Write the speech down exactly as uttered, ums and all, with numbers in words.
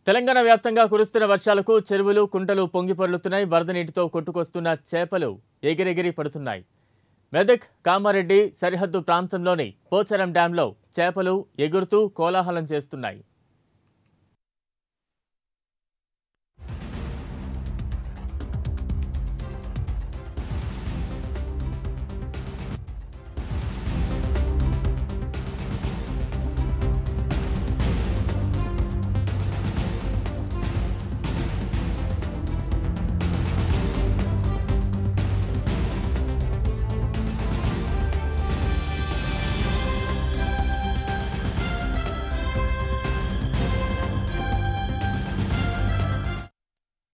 తెలంగాణ వ్యాప్తంగా కురుస్తున్న వర్షాలకు చెరువులు కుంటలు పొంగిపొర్లుతున్నాయి. వరద నీటితో కొట్టుకొస్తున్న చేపలు ఎగిరెగిరి పడుతున్నాయి. మెదక్ కామారెడ్డి సరిహద్దు ప్రాంతంలోని పోచారం డ్యాంలో చేపలు ఎగురుతూ కోలాహలం చేస్తున్నాయి.